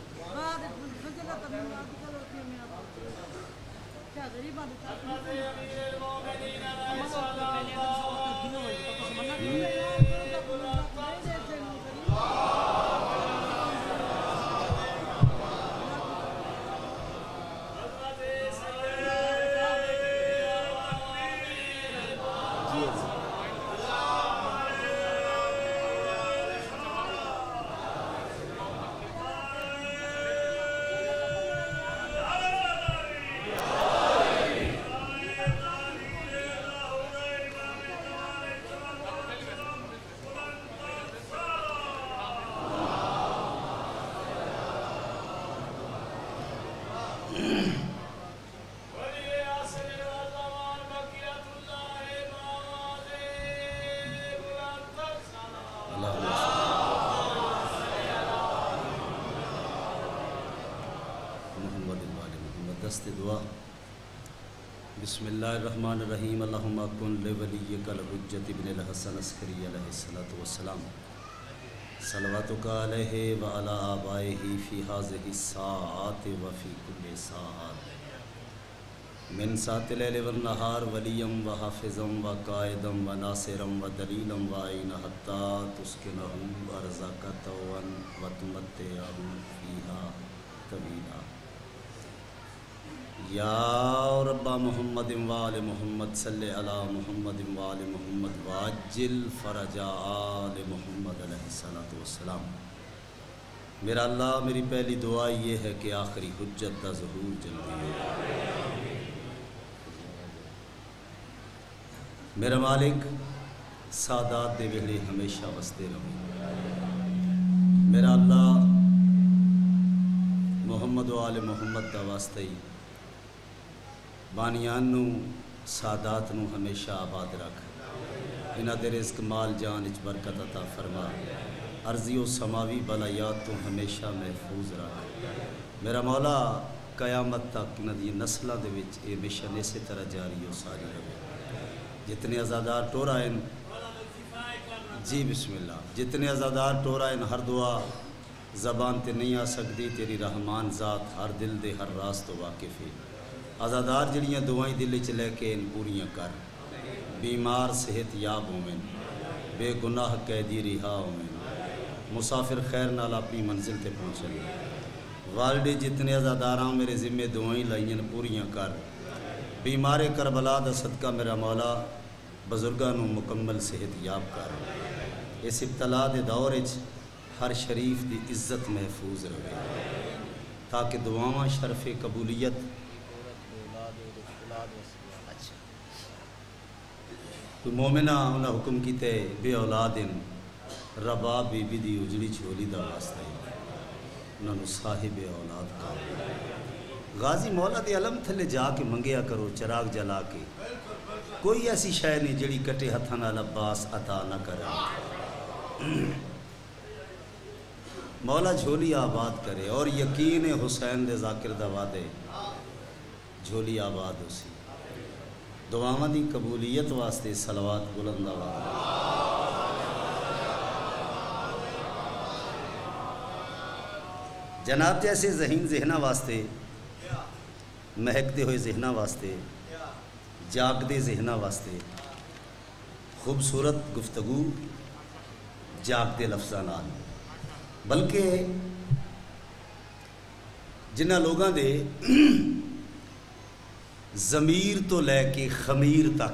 دعا بسم اللہ الرحمن الرحیم اللہم کن لولیک الحجت ابن الحسن عسکری علیہ الصلوۃ والسلام صلواتک علیہ وعلی آبائہ فی ہذہ الساعات وفی کل ساعات من ساعت اللیل والنہار ولیم وحافظا وقائدا وناصرا ودلیلا وعینا حتی تسکنہ ارضک طوعا وتمتعہ فیہا طویلا یا رب محمد وآل محمد صلی علی محمد وآل محمد واجل فرج آل محمد علیہ الصلوۃ والسلام۔ میرا اللہ میری پہلی دعا یہ ہے کہ آخری حجت دا ظہور جلدی ہو۔ میرا مالک سادات دے ویلے ہمیشہ وستے رہو۔ میرا اللہ محمد و آل محمد دا واسطہ ہی بانیان نو سادات نو ہمیشہ آباد رکھ، انہاں دے رزق مال جان اچ برکت عطا فرما، عرضی و سماوی بلایات تو ہمیشہ محفوظ رکھ۔ میرا مولا قیامت تک انہاں دی نسلاں دے وچ اے مشن اسی طرح جاری و ساری رہے۔ جتنے ازادار ٹورائن جی بسم اللہ، جتنے ازادار ٹورائن ہر دعا زبان تے نہیں آ سکتی، تیری رحمان ذات ہر دل دے ہر راز تو واقف ہے۔ ازادار جڑیاں دعائیں دل چ لے کے ان پوریاں کر، بیمار صحت یاب ہومن، بے گناہ قیدی رہا ہومن، مسافر خیر نال اپنی منزل تے پہنچن۔ والدے جتنے ازاداراں میرے ذمے دعائیں لائیں پوریاں کر، بیمار کربلا دا صدقہ میرا مولا بزرگاں نو مکمل صحت یاب کر۔ اس ابتلا دے دور وچ ہر شریف دی عزت محفوظ رہے تاکہ دعاواں شرف قبولیت تو مومنہ انہاں حکم کیتے بے اولادن ربا بی بی دی اجڑی چھولی دا واسطہ ہے، انہاں نو صاحب اولاد کا غازی مولا دے علم تھلے جا کے منگیا کرو چراغ جلا کے، کوئی ایسی شے نہیں جڑی کٹے ہتھاں نال عباس عطا نہ کرے۔ مولا جھولی آباد کرے اور یقین حسین دے ذاکر دا وعدے جھولی آباد ہو سی۔ دعاواں دی قبولیت واسطے صلوات بلند آواز جناب جیسے ذہین ذہنہ واسطے، مہکتے ہوئے ذہنہ واسطے، جاگدے ذہنہ واسطے خوبصورت گفتگو جاگدے لفظاں نال، بلکہ جنہ لوگاں دے ضمیر تو لے کے خمیر تک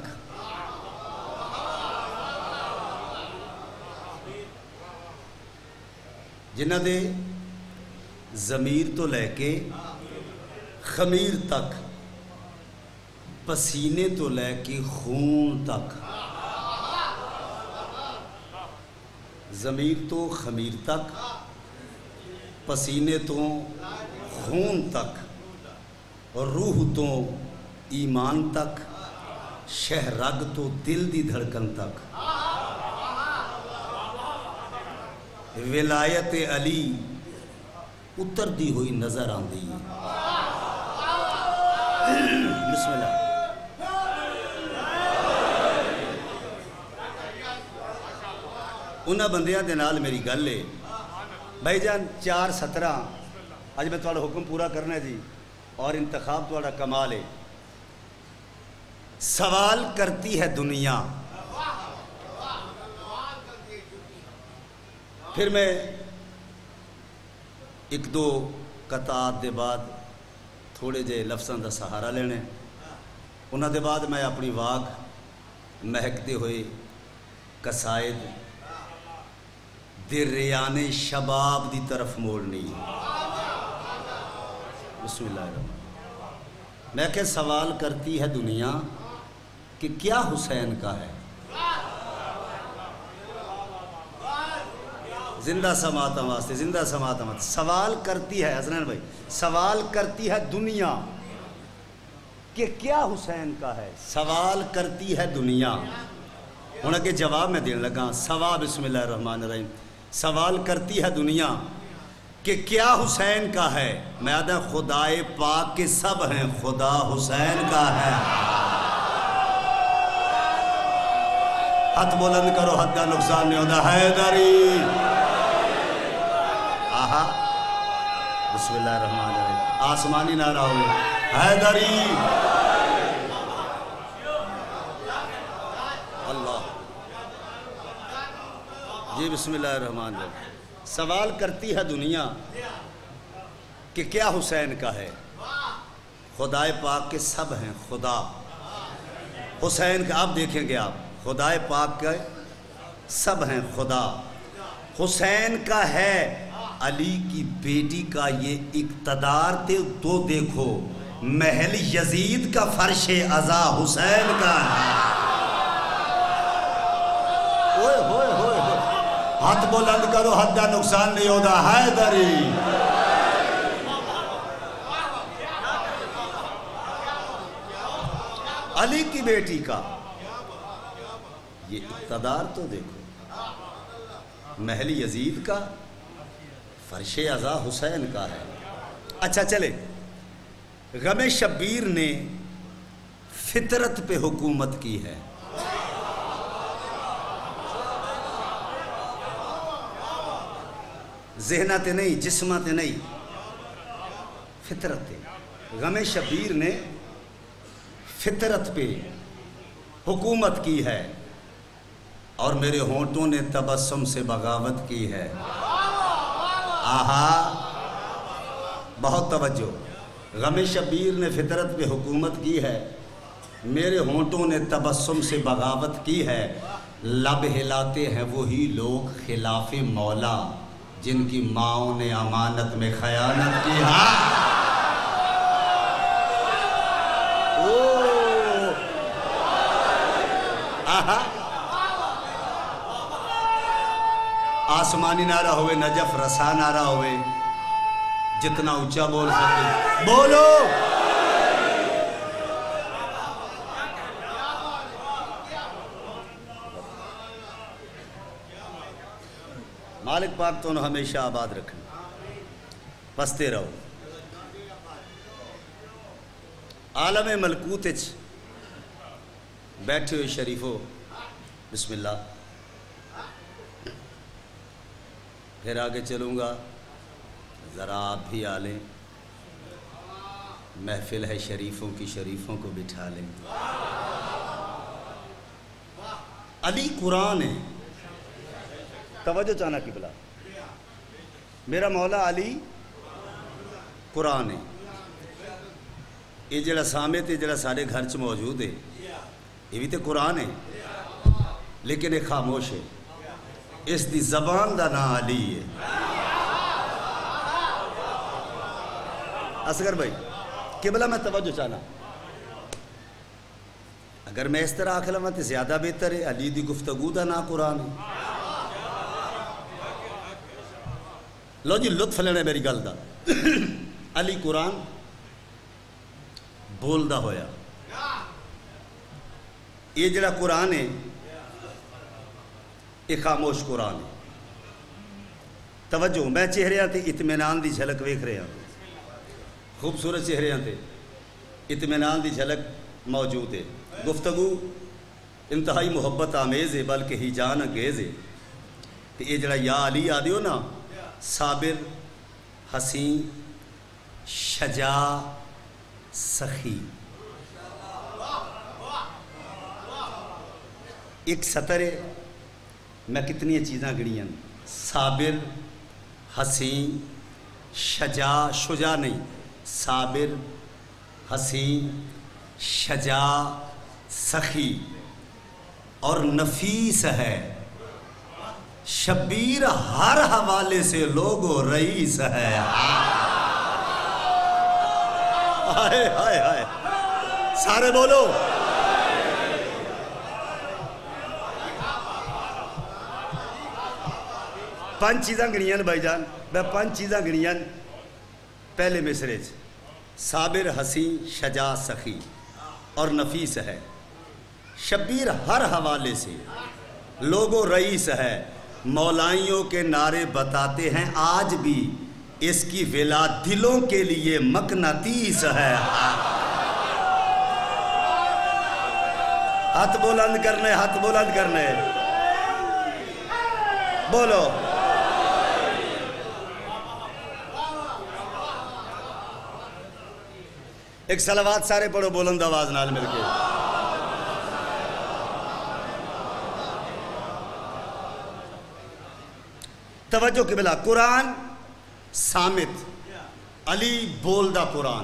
جنہ دے ضمیر تو لے کے خمیر تک، پسینے تو لے کے خون تک، ضمیر تو خمیر تک، پسینے تو خون تک، اور روح تو ایمان تک، شہ رگ تو دل دی دھڑکن تک، ولایت علی اتر دی ہوئی نظر آندی ہے۔ بسم اللہ۔ انہاں بندیاں دے نال میری گل ہے بھائی جان 4:17 اج میں تھوڑا حکم پورا کرنا ہے جی، اور انتخاب تھوڑا کمال ہے۔ سوال کرتی ہے دنیا، پھر میں ایک دو قطعات دے بعد تھوڑے جے لفظاں دا سہارا لینے، انہاں دے بعد میں اپنی واگ مہکتے ہوئے قصائد ریان شباب دی طرف موڑنی۔ بسم اللہ الرحمن الرحیم۔ میں کہ سوال کرتی ہے دنیا کہ کیا حسین کا ہے؟ زندہ سماعتاں واسطے، زندہ سماعتاں واسطے سوال کرتی ہے حسنین بھائی، سوال کرتی ہے دنیا کہ کیا حسین کا ہے؟ سوال کرتی ہے دنیا۔ ہوں اگے جواب میں دین لگا، سوا بسم اللہ الرحمن الرحیم۔ سوال کرتی ہے دنیا کہ کیا حسین کا ہے؟ میں آدھا خدائے پاک کے سب ہیں، خدا حسین کا ہے۔ ہاتھ بلند کرو، حد کا نقصان نہیں ہوتا۔ حیدری، آہا، بسم اللہ الرحمن الرحیم۔ آسمانی نعرہ ہوئے، حیدری اللہ جی، بسم اللہ الرحمن الرحیم۔ سوال کرتی ہے دنیا کہ کیا حسین کا ہے؟ خدائے پاک کے سب ہیں، خدا حسین کا۔ آپ دیکھیں گے، آپ خدائے پاک کے سب ہیں، خدا حسین کا ہے۔ علی کی بیٹی کا یہ اقتدار تے تو دیکھو، محل یزید کا فرش عزا حسین کا ہے۔ اوئے ہوئے ہوئے ہوئے، ہاتھ بلند کرو، حد کا نقصان نہیں ہوتا۔ حیدری، علی کی بیٹی کا یہ اقتدار تو دیکھو، محل یزید کا فرش عزا حسین کا ہے۔ اچھا چلے، غم شبیر نے فطرت پہ حکومت کی ہے۔ ذہنات نہیں، جسمات نہیں، فطرت۔ غم شبیر نے فطرت پہ حکومت کی ہے، اور میرے ہونٹوں نے تبسم سے بغاوت کی ہے۔ آہا، بہت توجہ۔ غم شبیر نے فطرت پہ حکومت کی ہے، میرے ہونٹوں نے تبسم سے بغاوت کی ہے۔ لب ہلاتے ہیں وہی لوگ خلاف مولا، جن کی ماؤں نے امانت میں خیانت کی ہے۔ آہا، آسمانی نعرہ ہوئے، نجف رسا نعرہ ہوئے، جتنا اونچا بول سکتے بولو۔ مالک پاک تو ہمیشہ آباد رکھنا، پستے رہو۔ عالم ملکوت بیٹھے ہوئے شریفو، بسم اللہ۔ پھر آگے چلوں گا، ذرا آپ بھی آ لیں، محفل ہے شریفوں کی، شریفوں کو بٹھا لیں۔ علی قرآن ہے، توجہ چانا قبلہ، میرا مولا علی قرآن ہے۔ یہ جڑا سامنے جڑا سارے گھر چ موجود ہے، یہ بھی تو قرآن ہے، لیکن یہ خاموش ہے۔ اس دی زبان دا نام علی ہے۔ اصغر بھائی قبلہ میں توجہ چاہنا، اگر میں اس طرح آکھ لوں تو زیادہ بہتر ہے۔ علی دی گفتگو دا نام قرآن ہے۔ لو جی لطف لینے میری گل دا۔ علی قرآن بولدا ہویا، یہ جڑا قرآن ہے یہ خاموش قرآن ہے۔ توجہ، میں چہریاں تے اطمینان دی جھلک ویکھ رہا ہوں، خوبصورت چہریاں تے اطمینان دی جھلک موجود ہے۔ گفتگو انتہائی محبت آمیز ہے، بلکہ ہی جان انگیز ہے۔ تو یہ جڑا یا علی آدیو نا، صابر، حسین، شجاع سخی. ایک سطر ہے، میں کتنی چیزاں گڑیاں، صابر، حسین، شجاع نہیں، صابر، حسین، شجاع، سخی اور نفیس ہے. شبیر ہر حوالے سے لوگو رئیس ہے. ہائے ہائے ہائے، سارے بولو. پانچ چیزاں گنیاں بھائی جان، میں پانچ چیزاں گنیاں. پہلے مصرے صابر، حسین، شجاع، سخی اور نفیس ہے. شبیر ہر حوالے سے لوگو رئیس ہے. مولائیوں کے نعرے بتاتے ہیں آج بھی اس کی ولا دلوں کے لیے مقناطیس ہے. ہاتھ بلند کرنے، ہاتھ بلند کرنے، بولو. ایک صلوات سارے پڑھو بلند آواز نال مل کے. توجہ قبلہ. قرآن سامت، علی بولدا قرآن.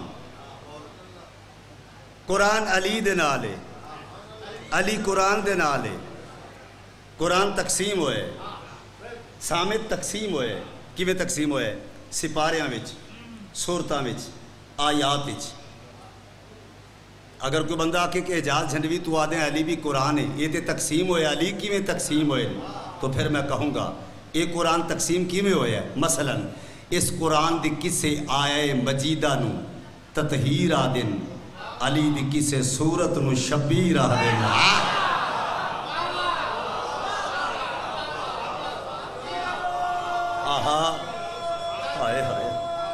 قرآن علی دے نال ہے، علی قرآن دے نال ہے. قرآن تقسیم ہوئے، سامت تقسیم ہوئے. کیویں تقسیم ہوئے؟ سپاریاں وچ، سورتاں وچ، آیات وچ. اگر کوئی بندہ آکے کہ اعجاز جھنڈوی تو آدھیں علی بھی قرآن ہے، یہ تے تقسیم ہوئے. علی کیویں تقسیم ہوئے؟ تو پھر میں کہوں گا یہ قرآن تقسیم کیویں ہوئے ہے. مثلا اس قرآن دی کسے آیے مجیدہ نو تطہیر آدن، علی دی کسے سورت نو شبیر آدن. آہا ہائے ہائے،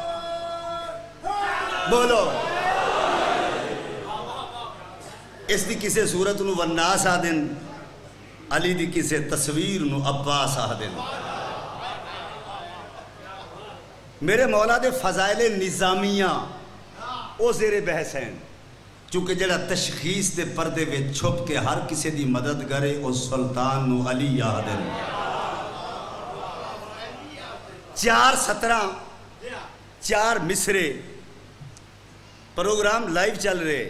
بولو. اس دی کسے سورت نو والناس آدن، علی دی کسے تصویر نو عباس آدن. میرے مولا دے فضائل نظامیہ او زیر بحث ہیں، چونکہ جڑا تشخیص دے پردے وچ چھپ کے ہر کسی دی مدد کرے او سلطان نو علی آدن. 4 سطراں، 4 مصرے، پروگرام لائیو چل رہے.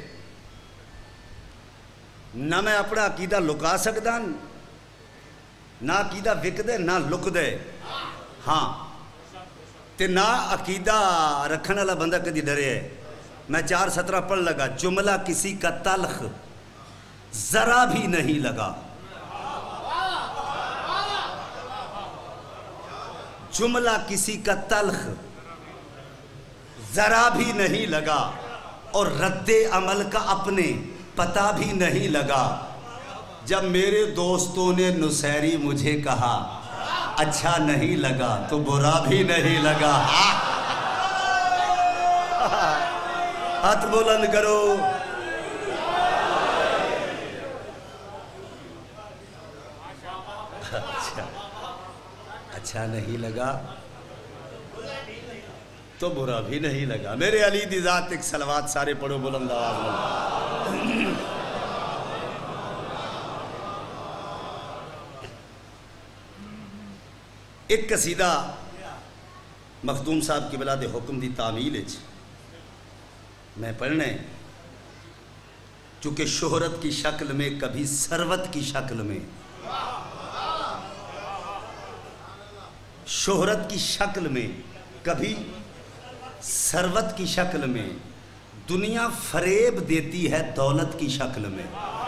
نہ میں اپنا عقیدہ لکا سکتا، نہ عقیدہ وک دے نہ لک دے. ہاں تے نہ عقیدہ رکھنے والا بندہ کدی ڈرے ہے. میں 4 سطرہ پڑھ لگا. جملہ کسی کا تلخ ذرا بھی نہیں لگا، جملہ کسی کا تلخ ذرا بھی نہیں لگا، اور رد عمل کا اپنے پتہ بھی نہیں لگا. جب میرے دوستوں نے نصیری مجھے کہا اچھا نہیں لگا تو برا بھی نہیں لگا. ہاتھ بلند کرو. اچھا نہیں لگا تو برا بھی نہیں لگا. میرے علی دی ذات ایک صلوات سارے پڑھو بلند آواز میں. ایک قصیدہ مخدوم صاحب کی بلاد حکم دی تعمیل میں پڑھنے، چونکہ شہرت کی شکل میں کبھی ثروت کی شکل میں، شہرت کی شکل میں کبھی ثروت کی شکل میں، دنیا فریب دیتی ہے دولت کی شکل میں.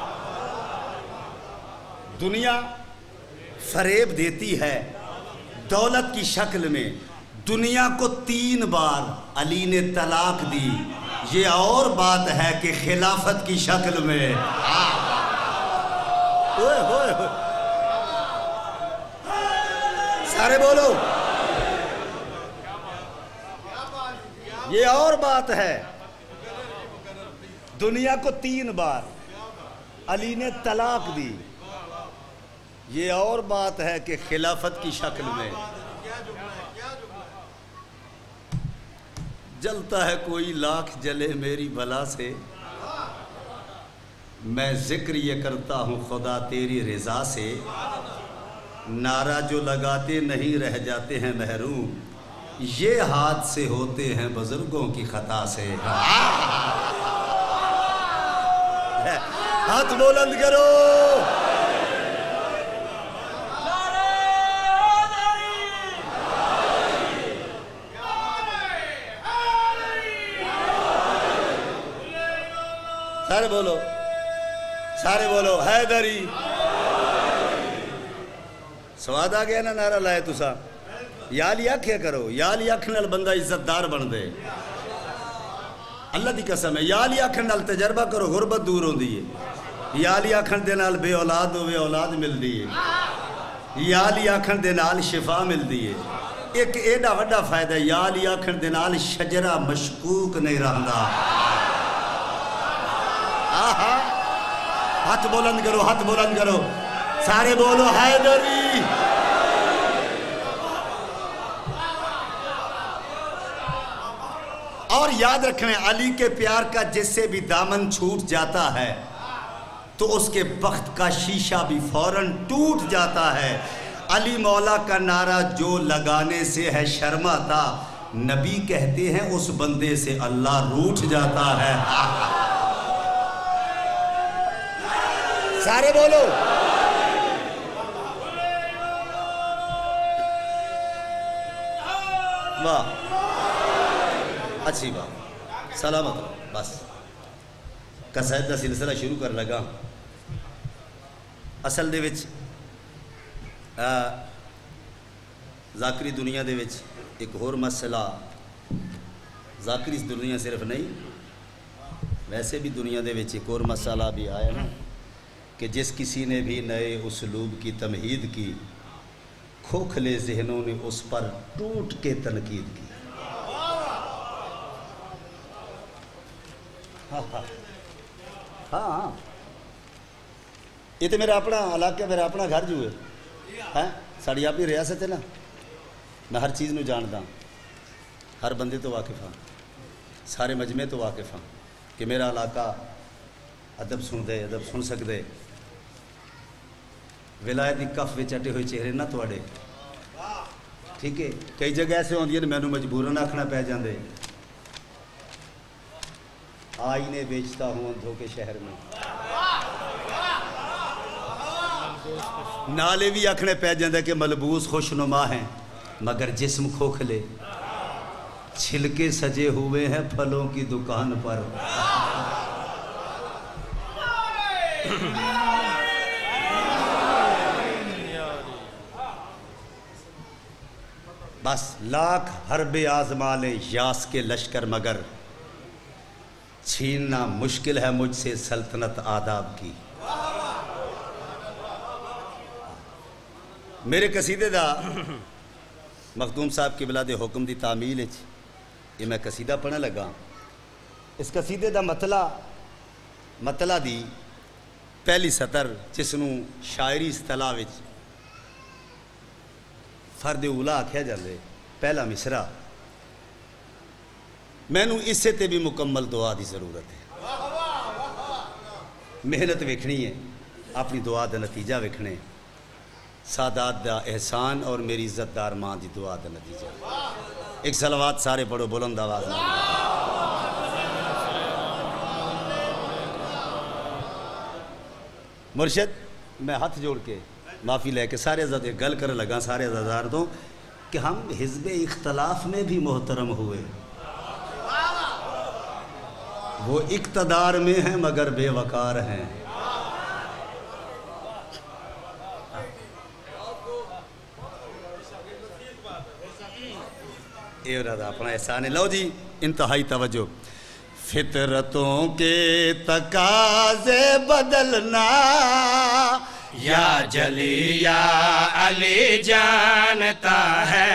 دنیا فریب دیتی ہے دولت کی شکل میں. دنیا کو 3 بار علی نے طلاق دی، یہ اور بات ہے کہ خلافت کی شکل میں. سارے بولو. یہ اور بات ہے، دنیا کو 3 بار علی نے طلاق دی، یہ اور بات ہے کہ خلافت کی شکل میں. جلتا ہے کوئی لاکھ جلے میری بلا سے، میں ذکر یہ کرتا ہوں خدا تیری رضا سے، نعرہ جو لگاتے نہیں رہ جاتے ہیں محروم، یہ ہاتھ سے ہوتے ہیں بزرگوں کی خطا سے۔ ہاتھ بلند کرو۔ سارے بولو حیدری۔ سواد آ گیا نا نعرہ لائے تسا؟ یالی آکھیا کرو، یالی آکھن نال بندہ عزت دار بن دے۔ اللہ دی قسم ہے، یالی آکھن نال تجربہ کرو، غربت دور ہوندی ہے۔ یالی آکھن دے نال بے اولاد ہوئے اولاد مل دی ہے۔ یالی آکھن دے نال شفا مل دی ہے۔ ایک ایڈا وڈا فائدہ ہے، یالی آکھن دے نال شجرہ مشکوک نہیں رہندا۔ ہاتھ بلند کرو، ہاتھ بلند کرو، سارے بولو حیدری۔ اور یاد رکھیں، علی کے پیار کا جس سے بھی دامن چھوٹ جاتا ہے تو اس کے بخت کا شیشہ بھی فوراً ٹوٹ جاتا ہے۔ علی مولا کا نعرہ جو لگانے سے ہے شرماتا، نبی کہتے ہیں اس بندے سے اللہ روٹھ جاتا ہے۔ سارے بولو۔ واہ، اچھی بات، سلامت رہو۔ بس قصائد دا سلسلہ شروع کر لگا۔ اصل دے وچ ذاکری دنیا دے وچ ایک اور مسئلہ، ذاکری اس دنیا صرف نہیں، ویسے بھی دنیا دے وچ ایک اور مسئلہ بھی آیا نا کہ جس کسی نے بھی نئے اسلوب کی تمہید کی، کھوکھلے ذہنوں نے اس پر ٹوٹ کے تنقید کی۔ ہاں، یہ تو میرا اپنا علاقہ، میرا اپنا گھر جو ہے، ساڑی آپ ہی ریاست ہے نا، میں ہر چیز نو جانتا ہوں، ہر بندے تو واقف ہاں، سارے مجمع تو واقف ہاں کہ میرا علاقہ ادب سن دے، ادب سن سکتے۔ ولایت دی کف وچ اٹے ہوئے چہرے نہ توڑے، ٹھیک ہے؟ کئی جگہ ایسے ہوندی ہیں مینوں مجبوراً آکھنا پہ جاندے، آئینے بیچتا ہوں اندھوں کے شہر میں، نالے بھی آکھنے پہ جاندے کہ ملبوس خوشنما ہیں مگر جسم کھوکھلے، چھلکے سجے ہوئے ہیں پھلوں کی دکان پر۔ بس لاکھ حرب آزما لیں یاس کے لشکر، مگر چھیننا مشکل ہے مجھ سے سلطنت آداب کی۔ میرے قصیدے دا مخدوم صاحب کی بلاد حکم دی تعمیل ہے، یہ میں قصیدہ پڑھنے لگا۔ اس قصیدے دا مطلع دی پہلی سطر جس نو شاعری اصطلاح وچ فرد اولا آکھیا جاندے، پہلا مصرع، میں نو اس سے تے بھی مکمل دعا دی ضرورت ہے۔ محنت ویکھنی ہے، اپنی دعا دا نتیجہ ویکھنے، سادات دا احسان اور میری عزت دار ماں دی دعا دا نتیجہ۔ ایک صلوات سارے پڑھو بلند آواز میں۔ مرشد، میں ہاتھ جوڑ کے معافی لے کے سارے زیادہ گل کر لگا سارے زیادہ تو کہ ہم حزب اختلاف میں بھی محترم ہوئے، وہ اقتدار میں ہیں مگر بے وقار ہیں۔ یہ رہا اپنا احسان ہے۔ لو جی، انتہائی توجہ۔ فطرتوں کے تقاضے بدلنا یا جلی یا علی جانتا ہے،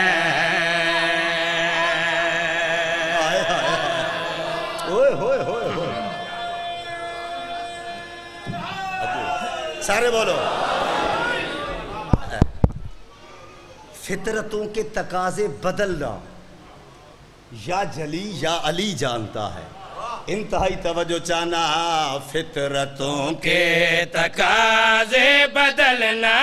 سارے بولو۔ فطرتوں کے تقاضے بدلنا یا جلی یا علی جانتا ہے، انتہائی توجہ چاہنا فطرتوں کے تقاضے بدلنا،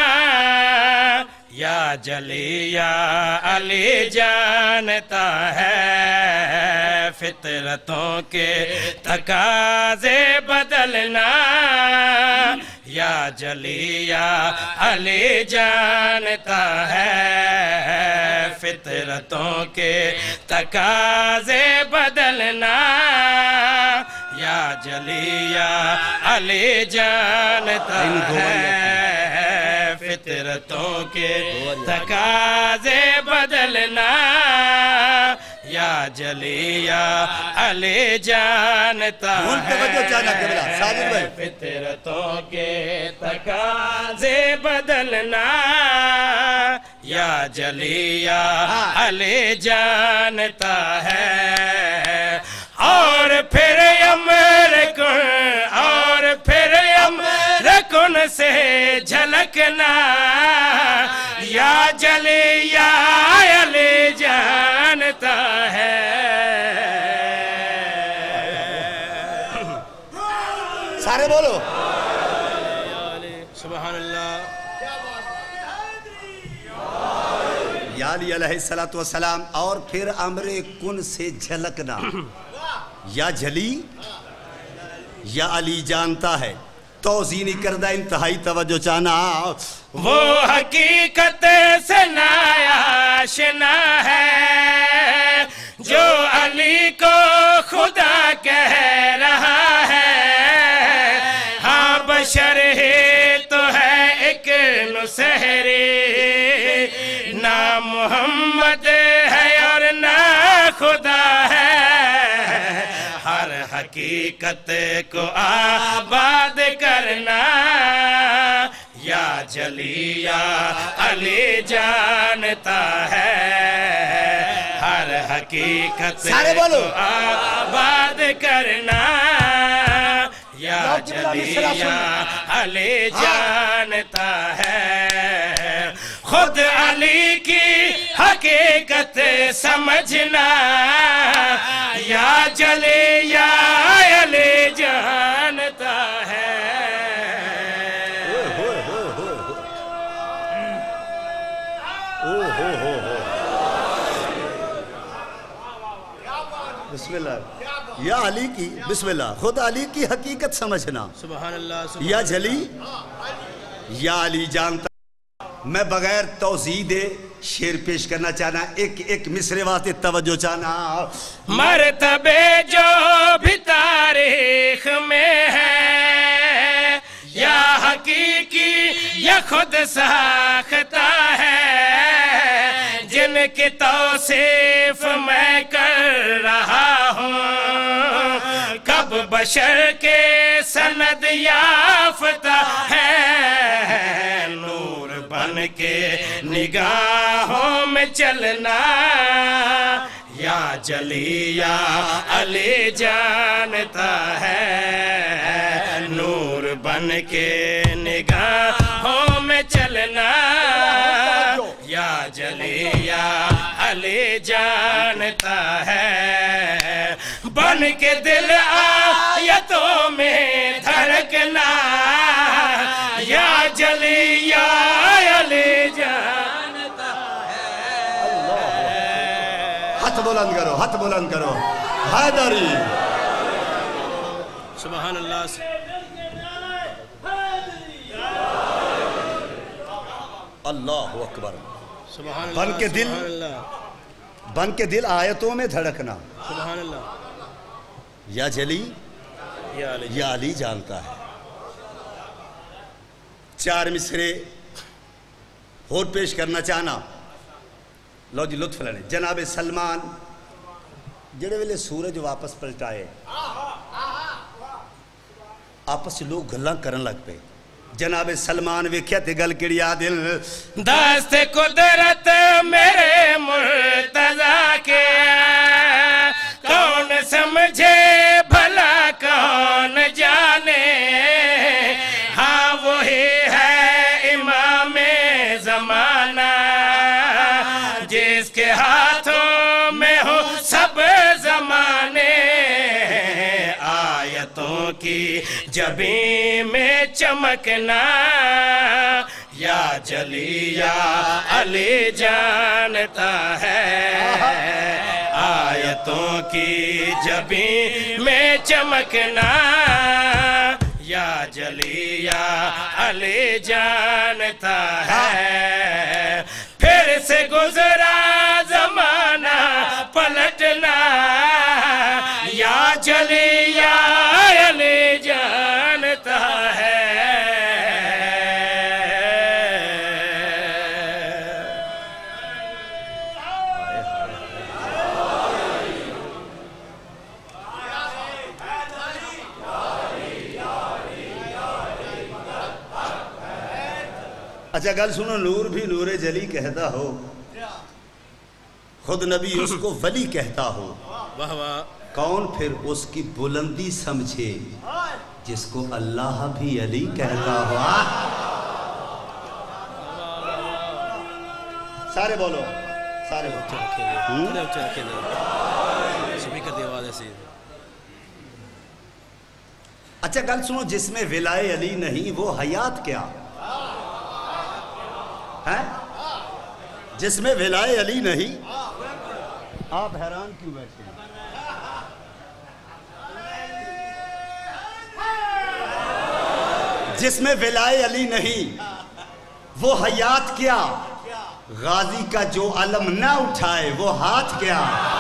یا جلی یا علی جانتا ہے فطرتوں کے تقاضے بدلنا، یا جلی یا علی جانتا ہے فطرتوں کے تقاضے بدلنا، یا جلی یا علی جانتا ہے فطرتوں کے تقاضے بدلنا، یا جلی یا علی جانتا ہے فطرتوں کے تقاضے بدلنا، یا جلی یا علی جانتا ہے۔ اور پھر امر کن سے جھلکنا، یا جلی یا علی جانتا ہے۔ سارے بولو سبحان اللہ۔ یا علی علیہ السلام، اور پھر امر کن سے جھلکنا، یا جلی یا علی جانتا ہے۔ توضیح نہیں کردہ، انتہائی توجہ چاہنا، وہ حقیقت سے ناآشنا ہے جو علی کو خدا کہہ رہا ہے، ہاں بشر ہی تو ہے ایک نصیری، نہ محمد ہے اور نہ خدا ہے، ہر حقیقت کو آباد کرنا، یا جلی یا علی جانتا ہے، ہر حقیقت کو آباد کرنا، یا جلی یا علی جانتا ہے۔ خود علی کی حقیقت سمجھنا، یا جلی یا علی جانتا ہے۔ بسم اللہ، یا علی کی، بسم اللہ، خود علی کی حقیقت سمجھنا، سبحان اللہ، یا جلی یا علی جانتا۔ میں بغیر توضیح دے شعر پیش کرنا چاہنا، ایک مصرے واسطے توجہ چاہنا۔ مرتبے جو بھی تاریخ میں ہے، یا حقیقی یا خود ساختہ ہے، جن کی توصیف میں کر رہا ہوں، کب بشر کے سند یافتہ ہے، نور بن کے نگاہوں میں چلنا، یا جلی یا علی جانتا ہے، نور بن کے نگاہوں میں چلنا، یا جلی یا علی جانتا ہے، بن کے دل آیتوں میں دھڑکنا، یا جلی یا علی جانتا ہے۔ ہاتھ بلند کرو، ہاتھ بلند کرو، حیدری۔ سبحان اللہ۔ اللہ اکبر۔ سبحان اللہ، بن کے دل، سبحان اللہ، بن کے دل آیتوں میں دھڑکنا، سبحان اللہ، یا جلی یا علی یا علی جانتا ہے۔ چار مصرے اور پیش کرنا چاہنا، لو جی لطف لینے۔ جناب سلمان جڑے ویلے سورج واپس پلٹائے، آپس لوگ گلاں کرن لگ پے، جناب سلمان ویکھیا تے گل کیڑی آ دل، دست قدرت میرے مرتضیٰ کے، کون سمجھے بھلا کون جانے، ہاں وہی ہے امام زمانہ، جس کے ہاتھوں میں ہو سب की जबीं में चमकना, या जली या अली जानता है। आयतों की जबीं में चमकना, या जली या अली जानता है। फिर से गुजरा जमाना पलटना, या जली या अली जानता है। अच्छा गल सुनो, नूर भी नूरे जली कहता हो, खुद नबी उसको वली कहता हो। वाह वाह। कौन फिर उसकी बुलंदी समझे जिसको अल्लाह भी अली कहता हो। सारे बोलो, सारे अच्छा गल सुनो, जिसमें विलाए अली नहीं वो हयात क्या है? जिसमें विलाए अली नहीं, आप हैरान क्यों बैठे हैं? जिसमें विलाए अली नहीं वो हयात क्या? गाजी का जो अलम ना उठाए वो हाथ क्या?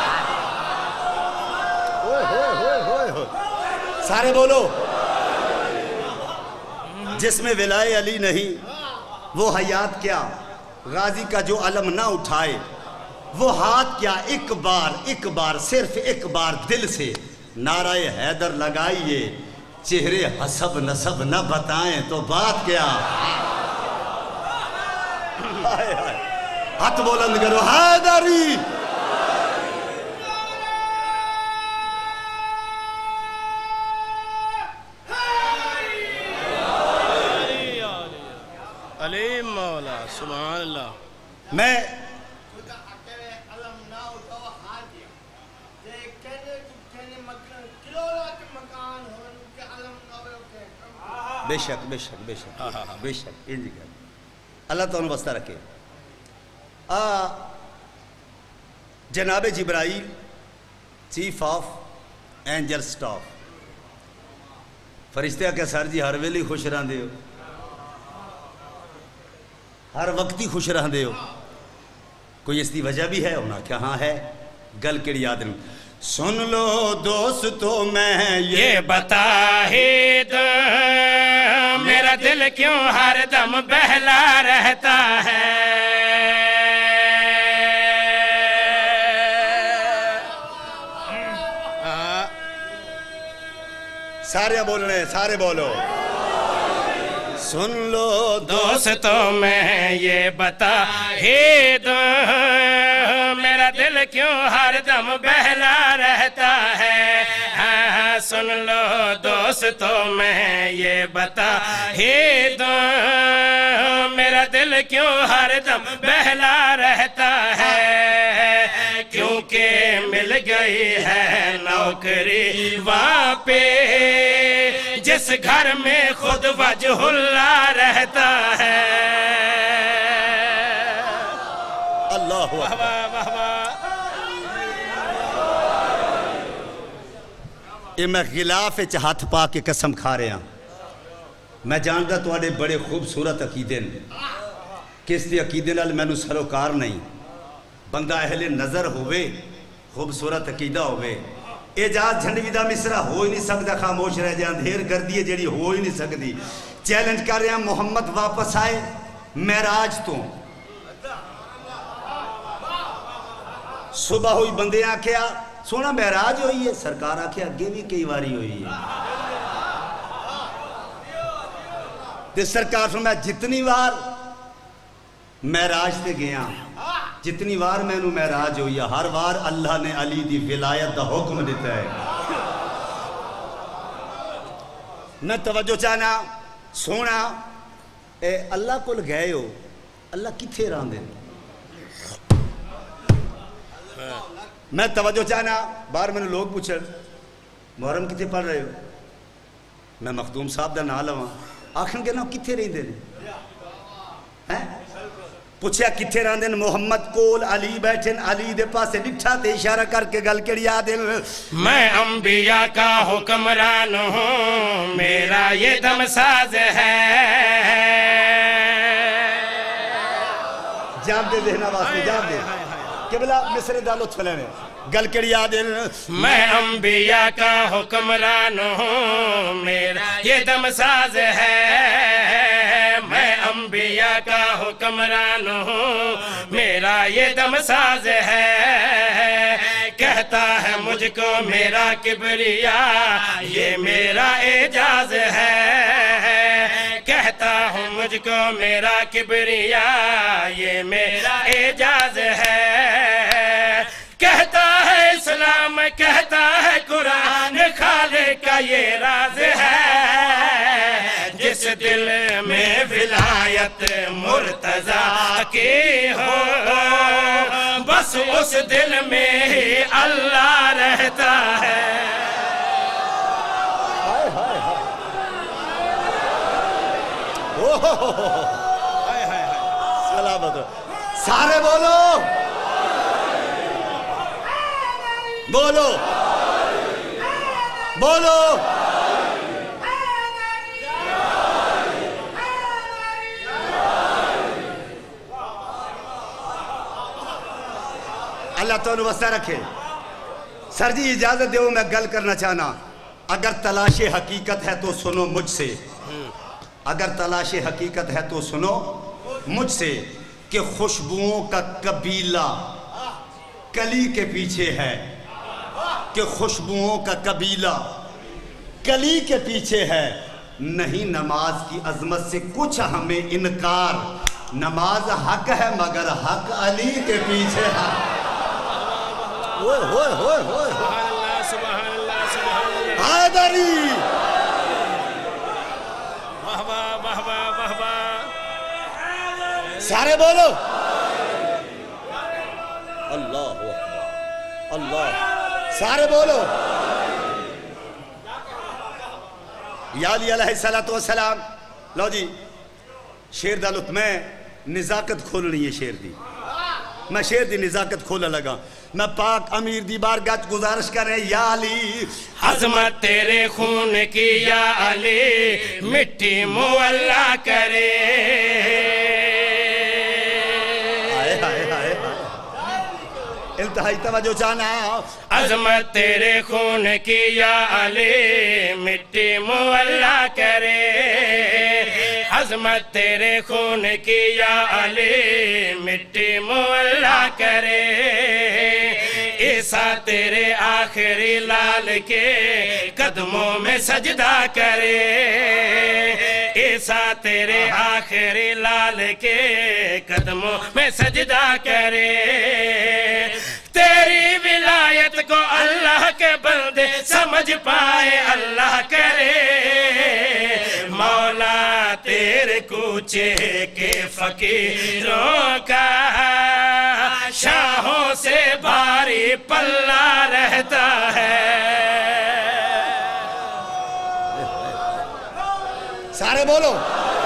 सारे बोलो, जिसमें विलाए अली नहीं वो हयात क्या? गाजी का जो अलम ना उठाए वो हाथ क्या? एक बार सिर्फ एक बार दिल से नाराए हैदर लगाइए, चेहरे हसब नसब न बताएं तो बात क्या? हाथ बुलंद करो, हैदरी। میں بے شک بے شک بے شک بے شک اللہ تعالیٰ واسطہ رکھے۔ جناب جبرائیل چیف آف اینجل سٹاف، فرشتے کہ سر جی ہر ویلے خوش رہندے ہو، ہر وقت ہی خوش رہندے ہو، کوئی اس کی وجہ بھی ہے؟ انہاں کیا ہاں ہے، گل کیڑی یاد نہیں۔ سن لو دوستو میں یہ بتا ہی دو، میرا دل کیوں ہر دم بہلا رہتا ہے۔ سارے بولنے، سارے بولو۔ سن لو دوستو میں یہ بتا ہی دو، میرا دل کیوں ہر دم بہلا رہتا ہے۔ ہاں سن لو دوستو میں یہ بتا ہی دو، میرا دل کیوں ہر دم بہلا رہتا ہے۔ کیونکہ مل گئی ہے نوکری وہاں پہ جس گھر میں خود وجہ اللہ رہتا ہے۔ اللہ واہ واہ واہ واہ۔ یہ میں غلاف ہاتھ پا کے قسم کھا رہا ہوں، میں جانتا تواڈے بڑے خوبصورت عقیدے نے، کس دی عقیدے نال مینوں سروکار نہیں۔ بندہ اہل نظر ہوئے، خوبصورت عقیدہ ہوئے، اعجاز جھنڈوی دا مصرع ہو ہی نہیں سکتا، خاموش رہ جائیں، دھیر گردی ہے جیڑی ہو ہی نہیں سکتی۔ چیلنج کر رہے ہیں، محمد واپس آئے معراج تو، صبح ہوئی بندے آکھیا سونا معراج ہوئی ہے، سرکار آکھیا اگے بھی کئی واری ہوئی ہے۔ تے سرکار فرمایا جتنی وار معراج تے گیا، جتنی وار میں نو معراج ہوئی ہے، ہر وار اللہ نے علی دی ولایت دا حکم دیتا ہے۔ میں توجہ چاہنا سونا اے اللہ کو گئے ہو، اللہ کتھے رہن دے؟ میں توجہ چاہنا، باہر میں نے لوگ پوچھا محرم کتھے پڑھ رہے ہو؟ میں مخدوم صاحب دا نام لواں آخن کے نا کتھے رہندے نے پوچھیا کتھے رہندے نے محمد کول علی بیٹھن علی دے پاسے ڈٹھا تے اشارہ کر کے گل کیڑی یاد ہے میں انبیاء کا حکمران ہوں میرا یہ دم ساز ہے جام دے دینا واسطے جام دے قبلہ مصر دا لطف لینے گل کیڑی یاد ہے میں انبیاء کا حکمران ہوں میرا یہ دم ساز ہے میں انبیاء کا حکمران ہوں میرا یہ دم ساز ہے کہتا ہے مجھ کو میرا کبریا یہ میرا اعجاز ہے کہتا ہوں مجھ کو میرا کبریا یہ میرا اعجاز ہے کہتا ہے اسلام کہتا ہے قرآن خالق کا یہ راز ہے جس دل میں ولایت مرتضیٰ کی ہو بس اس دل میں ہی اللہ رہتا ہے سلامت سارے بولو بولو بولو اللہ تعالیٰ وسع رکھے سر جی اجازت دیو میں گل کرنا چاہنا اگر تلاش حقیقت ہے تو سنو مجھ سے اگر تلاش حقیقت ہے تو سنو مجھ سے کہ خوشبوؤں کا قبیلہ کلی کے پیچھے ہے کہ خوشبوؤں کا قبیلہ کلی کے پیچھے ہے نہیں نماز کی عظمت سے کچھ ہمیں انکار نماز حق ہے مگر حق علی کے پیچھے ہے سبحان اللہ سبحان اللہ حیدری واہ واہ واہ واہ واہ واہ سارے بولو اللہ اکبر اللہ سارے بولو یا علی علیہ السلام لو جی شیر دا لطف میں نزاکت کھولنی ہے شیر دی میں شیر دی نزاکت کھولا لگا میں پاک امیر دی بارگاہ گزارش کریں یا علی عظمت تیرے خون کی یا علی مٹی مولا کرے انتہائی توجہ چاہنا عظمت تیرے خون کی یا علی مٹی مولا کرے عظمت تیرے خون کی یا علی مٹی مولا کرے عیسیٰ تیرے آخری لال کے قدموں میں سجدہ کرے عیسیٰ تیرے آخری لال کے قدموں میں سجدہ کرے تیری ولایت کو اللہ کے بندے سمجھ پائے اللہ کرے مولا تیرے کوچے کے فقیروں کا شاہوں سے بھاری پلہ رہتا ہے سارے بولو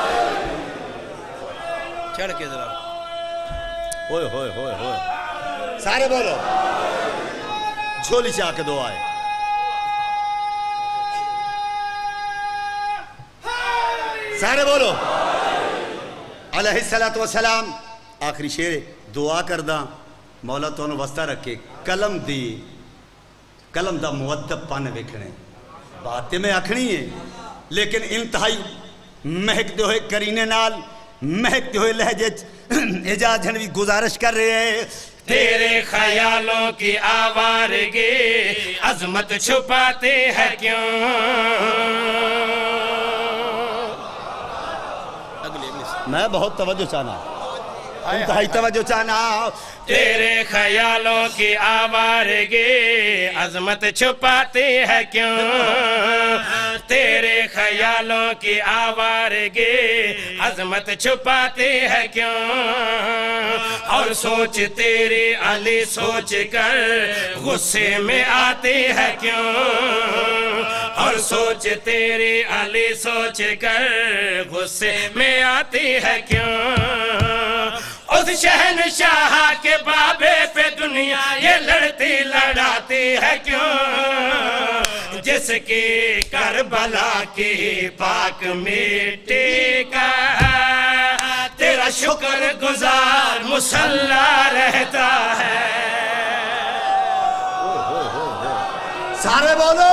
چڑھ کے ذرا ہوئے ہوئے ہوئے ہوئے سارے بولو جھولی چاہ کے دو آئے سارے بولو علیہ السلام آخری شیر دعا کردہ مولا تو انہوں وسطہ رکھے کلم دی کلم دا مودب پانے وکھنے باتیں میں اکھنی ہیں لیکن انتہائی مہکتے ہوئے کرینے نال مہکتے ہوئے لہجے اجاز جھنوی گزارش کر رہے ہیں تیرے خیالوں کی آوارگی عظمت چھپاتے ہیں کیوں میں بہت توجہ چاہنا انتہائی توجہ چاہنا تیرے خیالوں کی آوارگی عظمت چھپاتی ہے کیوں تیرے خیالوں کی آوارگی عظمت چھپاتی ہے کیوں اور سوچ تیری علی سوچ کر غصے میں آتی ہے کیوں اور اور سوچ تیری علی سوچ کر غصے میں آتی ہے کیوں اس شہنشاہ کے بابے پہ دنیا یہ لڑتی لڑاتی ہے کیوں جس کی کربلا کی پاک مٹی کا تیرا شکر گزار مسلح رہتا ہے سارے بولو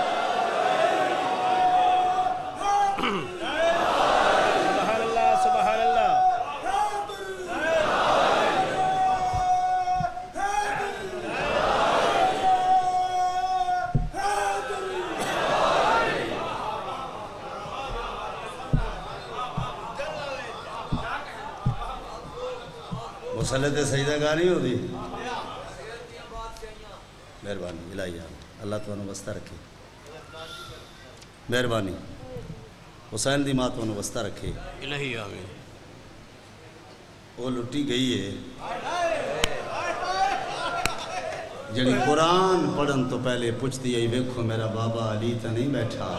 مسلح تے سجدہ گاہ نہیں ہوتی مہربانی الہی اللہ تمہیں وسطہ رکھے مہربانی حسین دی ماں تمہیں وسطہ رکھے الہی آمین وہ لٹی گئی ہے جڑی قرآن پڑھن تو پہلے پوچھتی ہے ویکھو میرا بابا علی تا نہیں بیٹھا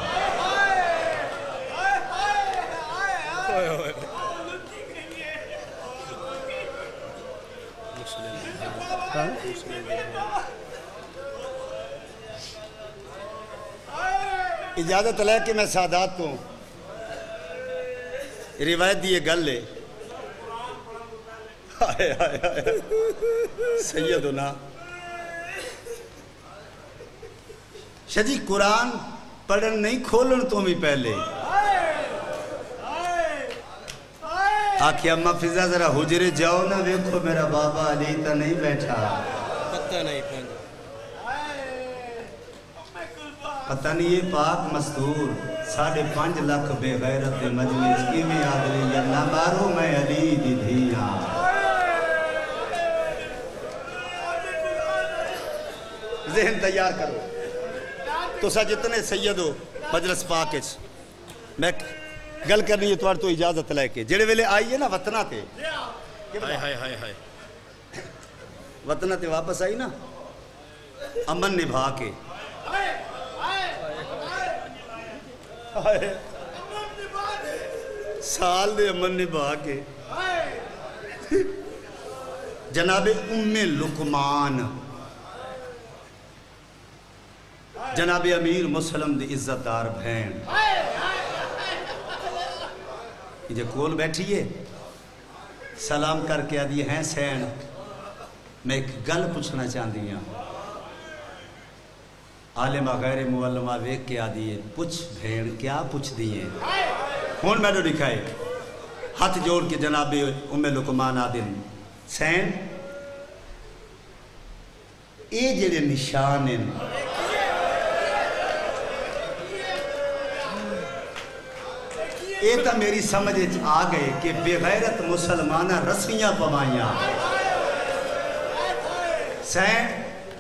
اجازت لے کہ میں سادات کو روایت دی یہ گل ہے سیدنا شجی قرآن پڑھن نہیں کھولن تو بھی پہلے آکھی اماں فضا ذرا حجرے جاؤ نا دیکھو میرا بابا علی تا نہیں بیٹھا پتہ نہیں پہنجا پتہ نہیں یہ پاک مستور 5.5 لاکھ بے غیرت مجلس کی میں آدھلی یا نہ بارو میں علی دی دھیاں ذہن تیار کرو تو سا جتنے سید ہو مجلس پاکچ میں گل کرنی ہے توار تو اجازت لے کے جڑے ویلے آئیے نا وطنہ تے ہائے وطنہ تے واپس آئی نا امن نبھا کے سال دے امن نبھا کے جناب ام لقمان جناب امیر مسلم دی عزت دار بھین یہ کول بیٹھیے سلام کر کے آدھی ہیں سین میں ایک گل پوچھنا چاہتی ہوں عالمہ غیر معلمہ ویک کے آدھی ہے پوچھ بھین کیا پوچھ دیئے ہون میں نے دکھائے ہاتھ جوڑ کے جناب ام لقمان آدم سین اے جڑے نشان ہیں اے تا میری سمجھ آ گئے کہ بے غیرت مسلمانہ رسیاں پوائیاں سین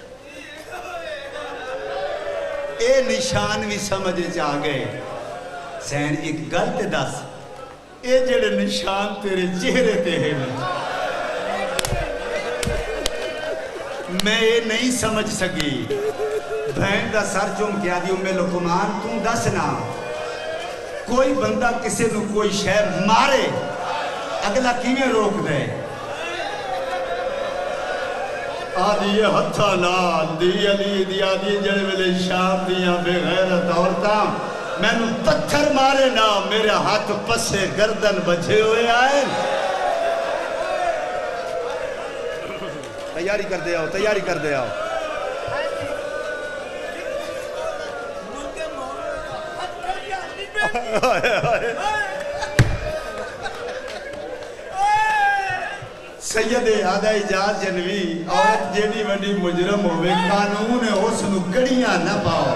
اے نشان بھی سمجھ آ گئے سین ایک گلت دس اے جڑے نشان تیرے چہرے تے ہیں میں یہ نہیں سمجھ سکی بہن دا سر چوم کیا دی ام لقمان تم دسنا کوئی بندہ کسے نو کوئی شہر مارے اگلا کیویں روک دے آدھی یہ ہتھا نال دی علی دی آدھی جڑے ویلے شام دیاں بے غیرت عورتاں میں نو پتھر مارے نا میرے ہاتھ پسے گردن بجھے ہوئے آئے تیاری کر دے آؤ سید آدھا اجاز جنوی عورت جیڑی وڈی مجرم ہوئے قانون اس نو کڑیاں نہ پاؤ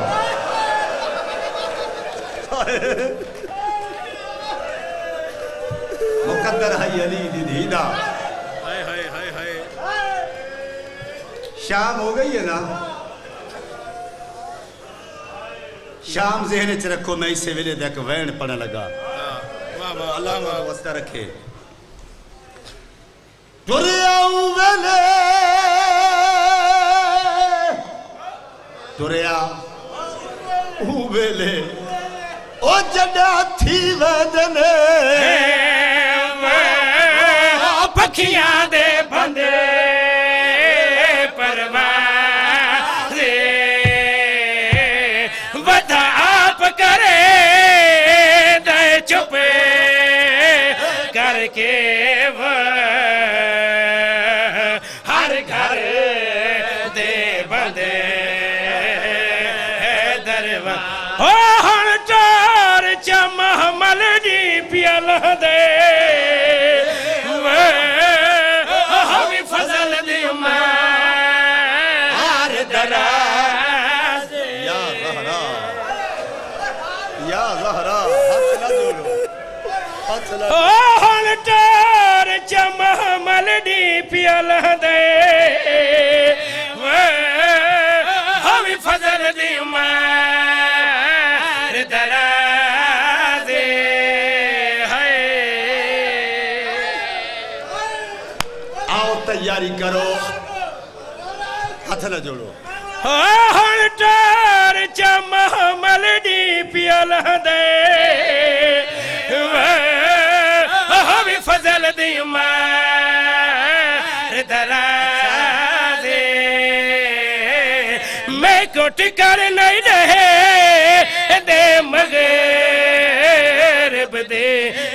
مقدر ہے علی دی دھیدہ شام ہو گئی ہے نا شام ذہن چ رکھو میں اسے ویلے دیکھ وین پڑھنے لگا اللہ واسطہ رکھے ویلے او جڑا تھی ویدنے پکھیاں دے بندے پروازے ودا آپ کرے دے چپے کر کے ہر گھر دے بندے دروا ہن چار چمحمل دی پیال دے ہمیں فضل دی مار دراز یا زہرا یا زہرا ہاتھ نہ جوڑو ہاتھ نہ ہن چار چمحمل دی پیال دے ہمیں فضل دی مار دراز آؤ تیاری کرو ہاتھ نہ جوڑو ہن چار چمحمل دی پیال دے ہمیں فضل دی مار درازے میں کٹ کر نہیں رہے دے مغرب دے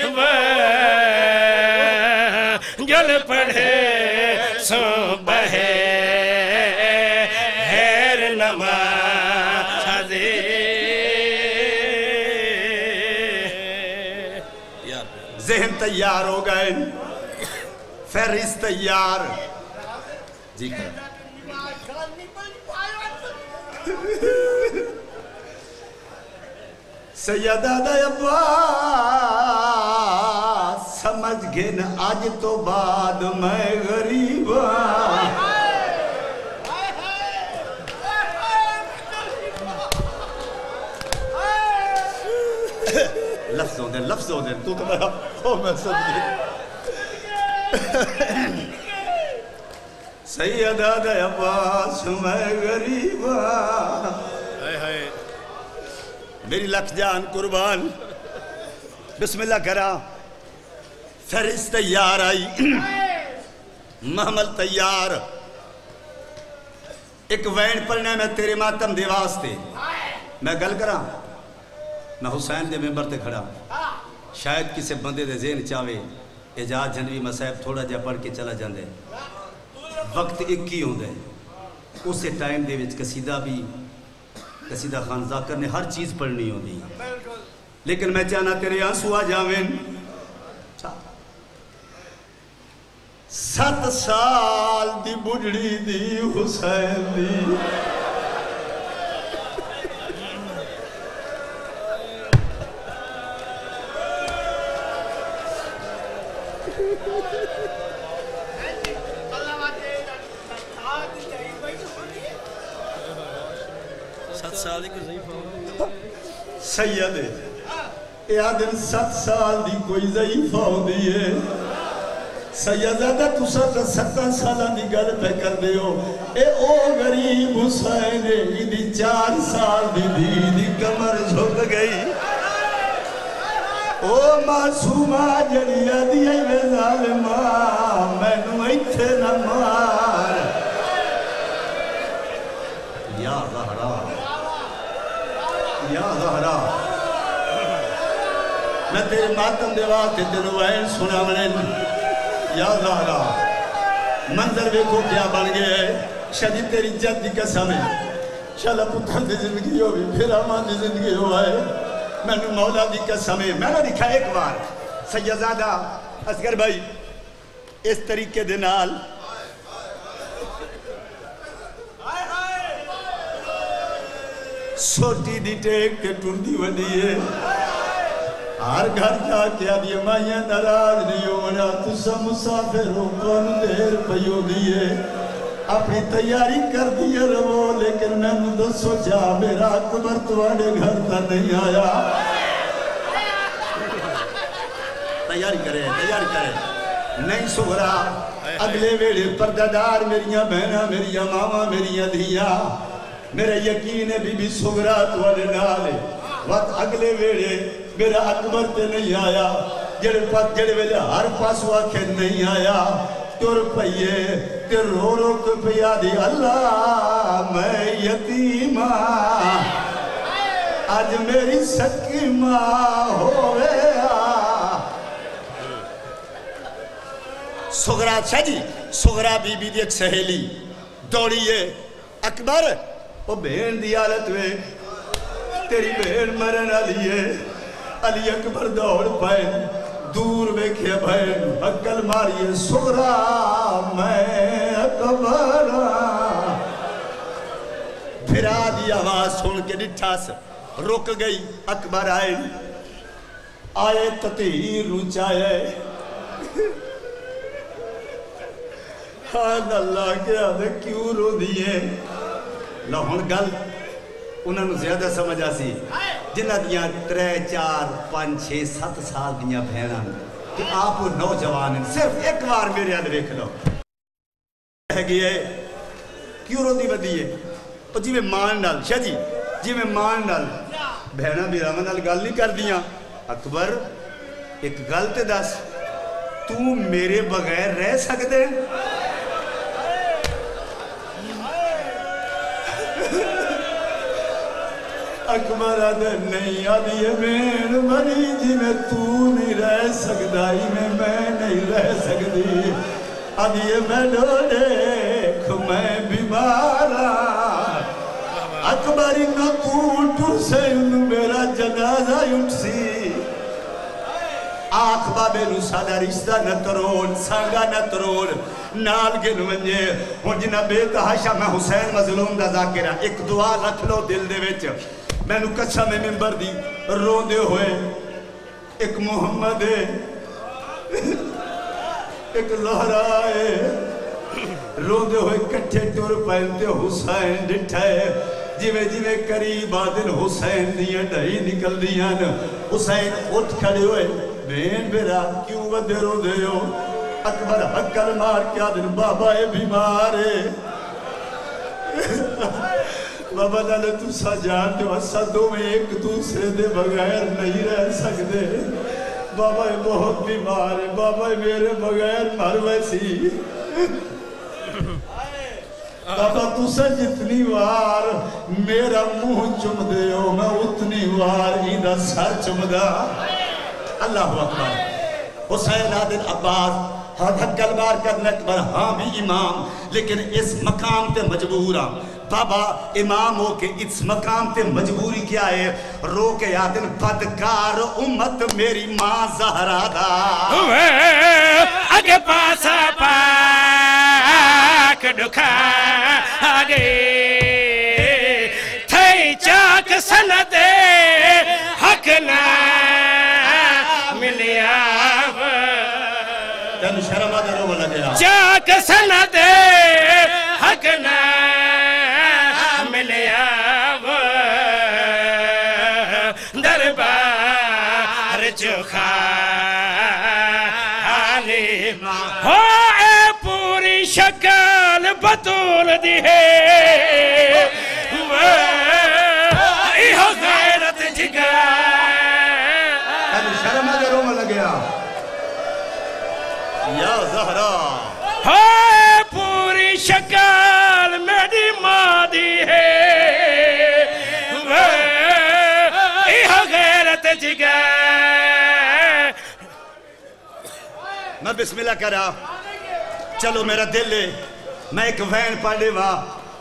جل پڑھے سو بہے ہیر نمازے ذہن تیار ہو گئے فہرست تیار جی کر سیدہ دا عباس سمجھ گن آج تو بعد میں غریب لفظوں دے تو میرا میں سمجھے سیدہ دا عباس میں غریب میری لکھ جان قربان بسم اللہ کرا فہرست تیار آئی محمل تیار ایک وین پڑھنے میں تیرے ماتم دے واسطے میں گل کرا میں حسین دے ممبر تے کھڑا شاید کسی بندے دے ذہن چاہے اجاز جنوی مسائب تھوڑا جا پڑھ کے چلا جاندے وقت ایک ہی ہوں دے اسے ٹائم دے وچ قصیدہ بھی قصیدہ خان ذاکر نے ہر چیز پڑھنی ہوں دی لیکن میں چاہنا تیرے آنسو آ جاویں 7 سال دی بڑھڑی دی حسین دی سید اے آدم 7 سال دی کوئی ضعیف ہو دیئے سیدہ تو 7 سالہ دی گل پہ کر دے ہو اے او غریب حسین دی 4 سال دی کمر جھک گئی او معصومہ جڑیا دی اے ظالمہ میں نو ایتھے نہ مار یا زہرا یا زہرا میں تیرے ماتم دے واسطے تینوں وین سنا منن یا زہرا منظر ویکھو کیا بن گئے شدید تیری جد دی قسم ہے شالا پتر دی زندگی ہوئی پھر امان دی زندگی ہوئے میں نے مولا دی قسم ہے میں نے دکھا ایک بار سیدزادہ اصغر بھائی اس طریقے دے نال سوٹی دی ٹیک کے ٹوندی ودیے ہر گھر جا کے آدھی مائیاں ناراض نہیں ہونا تسا مسافر ہو کون دیر پیو دیے اپنی تیاری کر دیے رو لیکن میں نے تو سوچا میرا اکبر تواڈے گھر تا نہیں آیا تیاری کرے نہیں سغرا اگلے ویڑے پردادار میریاں بہناں میریاں ماما میریاں دھیاں میرا یقین ہے بی بی سغرا تواڈے نال ہے وقت اگلے ویڑے میرا اکبر تے نہیں آیا جڑے ویلے ہر پاسو آکھے نہیں آیا تر پئیے تے رو رو کے پیا دی اللہ میں یتیم آج میری سکی ماں ہوئے سغرا اچھا جی سغرا بی بی دی ایک سہیلی دوڑیے اکبر وہ بہن دی حالت میں تیری بہن مرن علی ہے علی اکبر دوڑ پائے دور بیکھے بہن عقل ماریے سغرا میں اکبر پھرا دی آواز سن کے ڈٹھا سے رک گئی اکبر آئے تطہیر روچائے حال اللہ کے آدھے کیوں رو دیئے لہن گل انہوں نے زیادہ سمجھا سی جنہ دیاں 3 4 5 6 7 سال دیاں بہناں کہ آپ نوجوان ہیں صرف ایک بار میرے آدھے دیکھ لو ہے گئے کیوں رو دی بدیئے اور جی میں مان ڈال شاہ جی میں مان ڈال بہناں بھی رامن ڈال گل نہیں کر دیاں اکبر ایک گل تے دس تو میرے بغیر رہ سکتے ہیں اکبر آدھے نہیں آدھی بین بنی جی میں تو نہیں رہ سکتا ہی میں نہیں رہ سکتی آدھی میں دیکھ میں بیمارا اکبری نہ تو سے میرا جنازہ اٹھ سی آنکھ بابے نو سادہ رشتہ نہ تروڑ سانگا نہ تروڑ نال گن منجے ہون جنہ بے تحاشا میں حسین مظلوم دا ذاکرہ ایک دعا رکھ لو دل دے ویچ میں نو کچھا میں ممبر دی رو دے ہوئے ایک محمد ہے ایک لہرائے رو دے ہوئے کٹھے ٹور پہنتے حسین ڈٹھائے جیوے قریب آدن حسین دیاں ڈھائی نکل دیاں حسین اٹھ کھڑے ہوئے بین بیرا کیوں ودے رو دے ہو اکبر حقل مار کیا دن بابا اے بیمارے بابا نالے تو سا جانتے ہو اسدوں میں ایک دوسرے دے بغیر نہیں رہ سکتے بابا اے بہت بیمار ہے بابا اے میرے بغیر مر ویسی بابا تو سا جتنی وار میرا منہ چم دے ہو میں اتنی وار ایدہ سر چم دا اللہ اکبر حسین عادل عباس حقل بار کرنے اکبر ہاں بھی امام لیکن اس مقام تے مجبورا بابا امام ہو کے اس مقام تے مجبوری کیا ہے رو کے یادن بدکار امت میری ماں زہرا دا اگے پاسا پاک دکھا آگے تھئی چاک سند حق نہ ملیا تین شرم آدھے رو بلا گیا چاک سند حق نہ ملیا دربار چوکھا ہو اے پوری شکل بطول دی ہے ایہو غیرت جگہ شرم آدھے رو بلا گیا یا زہرا ہو اے پوری شکل میری ماں دی ہے ایہو غیرت جگہ میں بسم اللہ کرا چلو میرا دل ہے میں ایک وین پڑھے وا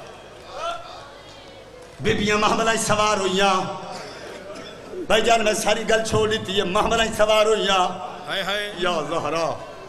بیبیاں محملہ سوار ہوئیاں بھائی جان میں ساری گل چھوڑ لیتی ہے محملہ سوار ہوئیاں یا زہرا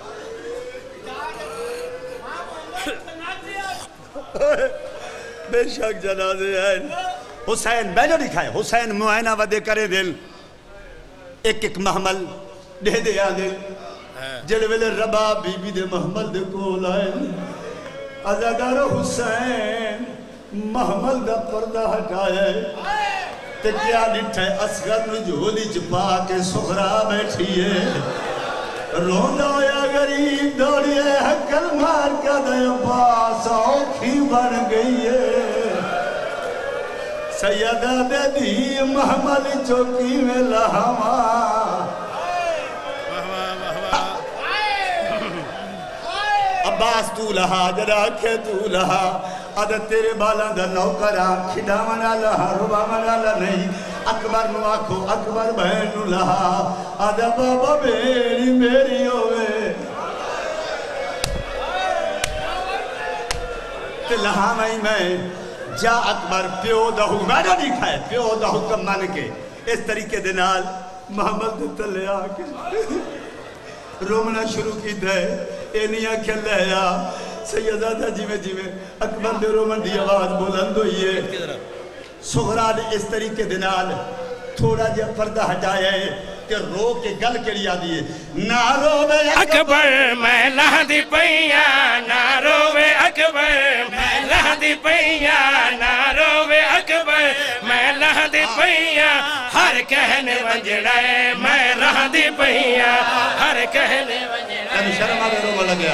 بے شک جنازے ہیں حسین میں جو دکھائے حسین معائنہ ودے کرے دل ایک ایک محمل دے دے آدل جڑے ویلے ربا بی بی دے محمل دے کول آئے ازادار حسین محمل دا پردہ ہٹائے تے کیا ڈٹھے اصغر نجولی چپا کے سغرا بیٹھی ہے روندہ ہویا غریب دوڑیے حقل مار کا دے عباس آنکھی بن گئی ہے سیدہ دے دی محمل چوکی میں لہما عباس تو لہا جڑا کے تو لہا عدد تیرے بالاں دا نوکران کھڑا منا لہا ربا منا لہا نہیں اکبر نو آکھو اکبر بہن نو لہا عدد بابا میری ہوئے تے لہا میں جا اکبر پیو دہو میں نہ نہیں کھائے پیو دہو کم مان کے اس طریقے دنال محمد تلے آکے رومنا شروع کی دے اینیا کھل لیا سیدہ جی میں اکبر دے رومن دی آواز بلند ہوئی ہے سغرا نے اس طریقے دنال تھوڑا جا پردہ ہٹایا ہے کہ رو کے گل کے لیا دیئے نہ روے اکبر میں لہدی پئیا نہ روے اکبر میں لہدی پئیا نہ روے اکبر میں لہدی پئیا ہر کہنے وجڑے میں لہدی پئیا ہر کہنے وجڑے شرمہ میں رو لگیا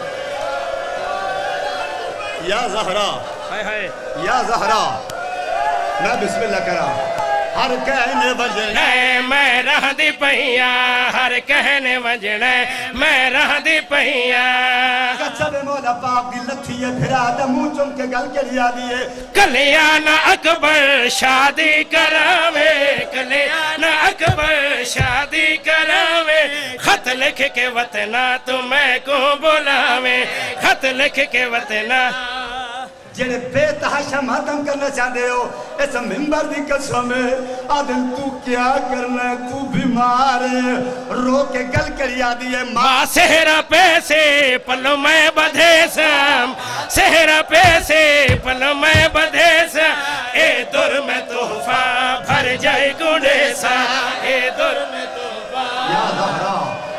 یا زہرا یا زہرا میں بسم اللہ کرا ہر کہنے وجڑے میں رہ دی پہیا ہر کہنے وجڑے میں رہ دی پہیا قصب مولا پاک دی لتھی ہے پھرا دمو چم کے گل کے لیا دیئے کلیان اکبر شادی کراوے کلیان اکبر شادی کراوے خط لکھ کے وطنہ تمہیں کو بلاوے خط لکھ کے وطنہ جنہیں بے تحاشا ماتم کرنا چاہتے ہو ایسا ممبر دی قسم ہے آدھل تو کیا کرنا ہے تو بیمار ہے رو کے گل کر یادی ہے ماں سہرہ پیسے پلو میں بدھے سام سہرہ پیسے پلو میں بدھے سام اے در میں تحفہ بھر جائے گنڈے سا اے در میں تحفہ یا زہرا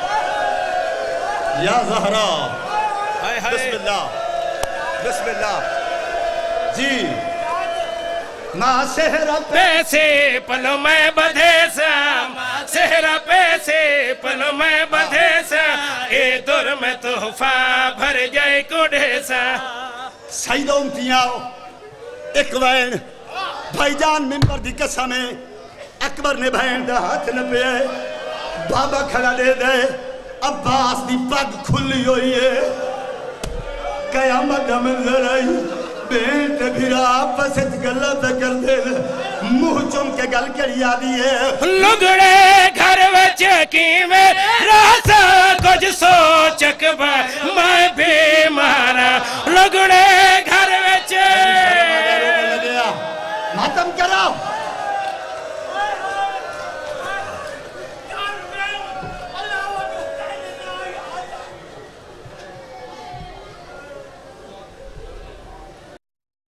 یا زہرا بسم اللہ بسم اللہ جی ماں سہرہ پیسے پلو میں بدھے سام سہرہ پیسے پلو میں بدھے سام اے در میں تحفہ بھر جائے گنڈے سا سیدہ امتیاں ایک وین بھائی جان ممبر دی قسم ہے اکبر نے بہن دا ہاتھ نپے بابا کھڑا دے دے عباس دی پگ کھلی ہوئی ہے قیامت منظر آئی بیٹ بھیرا پسٹ گلہ پہ کر دے موہ چم کے گل کر یادی ہے لگڑے گھر وچ کی میں راسا